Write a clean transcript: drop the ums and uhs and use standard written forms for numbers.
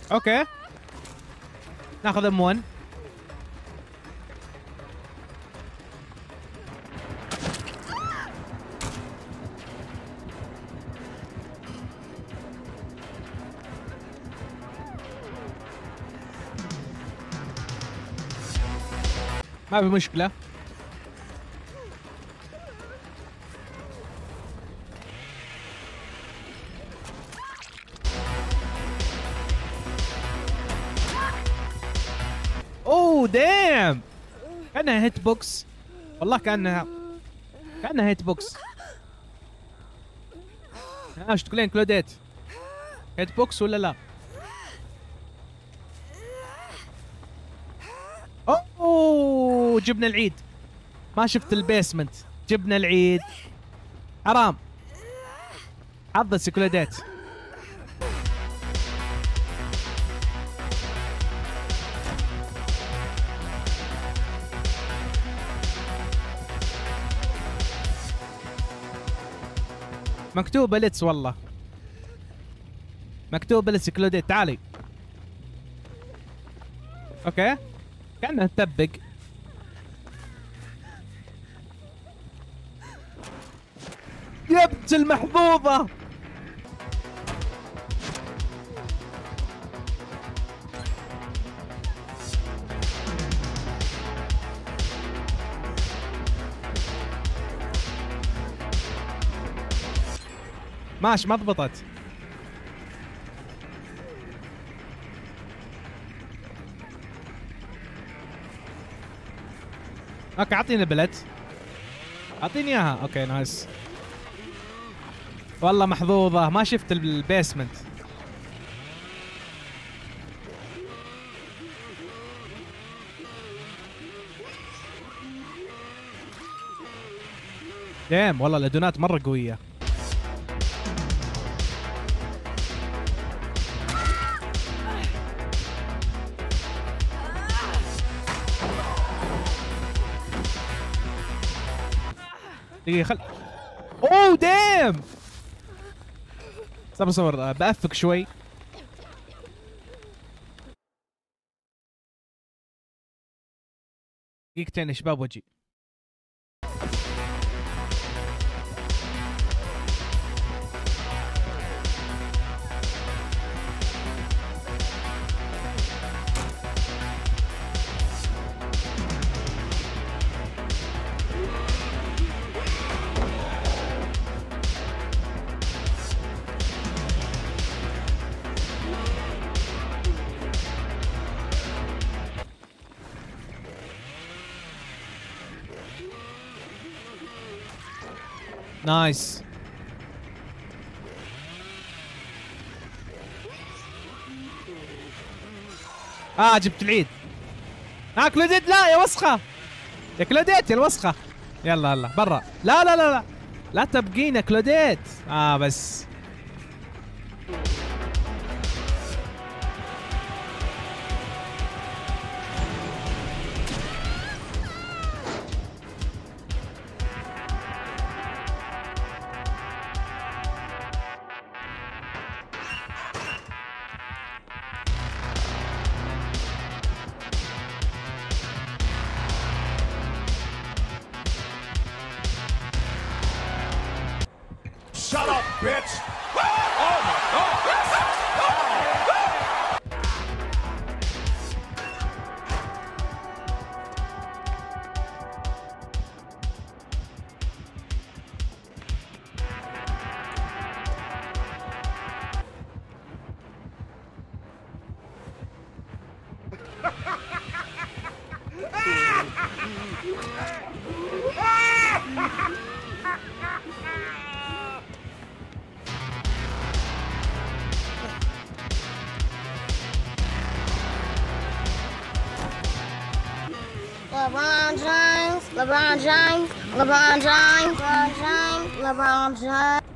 اوكي ناخذ ام 1. ما في مشكلة. اوه دام، كأنها هيت بوكس والله، كأنها هيت بوكس. ايش تقولين كلوديت؟ هيت بوكس ولا لا؟ اوه جبنا العيد، ما شفت البيسمنت، جبنا العيد حرام. حظ كلوديت. مكتوبة ليتس والله، مكتوبة ليتس كلوديت. تعالي. اوكي كأنها تطبق. يا بنت المحظوظة. ماشي ما ضبطت. اوكي اعطيني البلت، اعطيني اياها. اوكي نايس. والله محظوظة ما شفت البيسمنت. دام والله الادونات مرة قوية. دقيقة اوه دام. صبر بأفك شوي. دقيقتين يا شباب وجي. نايس. جبت العيد. كلوديت لا يا وسخة، يا كلوديت يا الوسخة. يلا يلا برا. لا لا لا لا لا تبقينا كلوديت. بس Shut up, bitch! Oh my God! LeBron James, LeBron James, LeBron James, LeBron James, LeBron James.